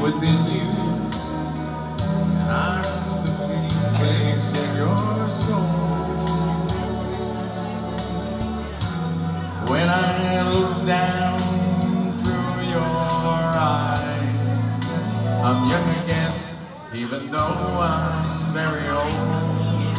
within you, and I'm the place in your soul. When I look down through your eyes, I'm young again, even though I'm very old.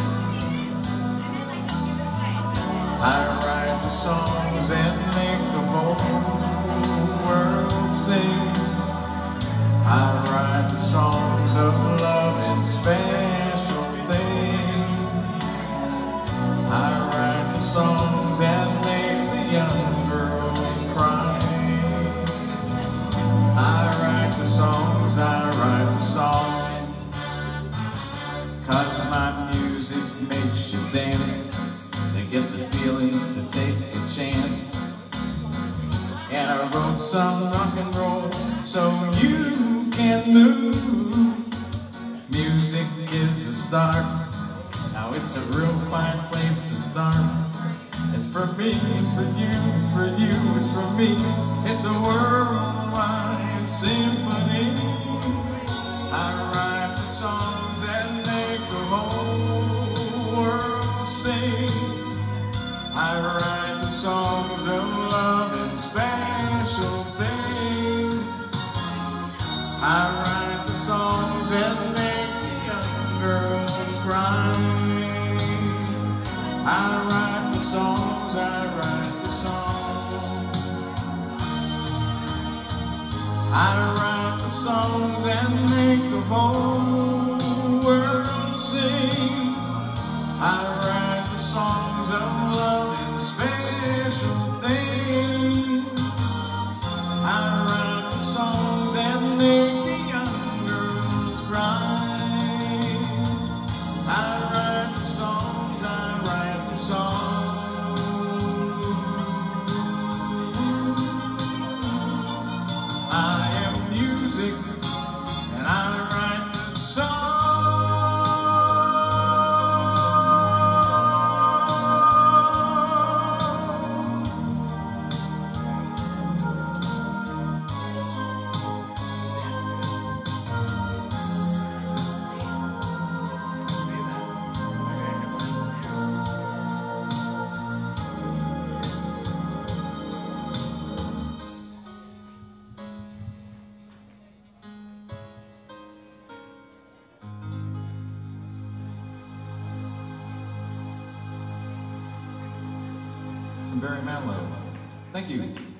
I write the songs and make the whole world sing. I write the songs of love and special things. I write the songs that make the young girls cry. I write the songs, I write the songs, 'cause my music makes you dance. They get the feeling to take a chance. And I wrote some rock and roll so you can move. Music is a start. Now it's a real fine place to start. It's for me, it's for you, it's for you, it's for me. It's a worldwide symphony. I write the songs that make the whole world sing. I write the songs of love and special things. I write the songs that make the young girls cry. I write the songs, I write the songs. I write the songs that make the whole world sing. I write the songs of love and special things. I write the songs that make the young girls cry. I write the songs, I write the songs. I am music and I write the songs. Some very Manilow. Thank you.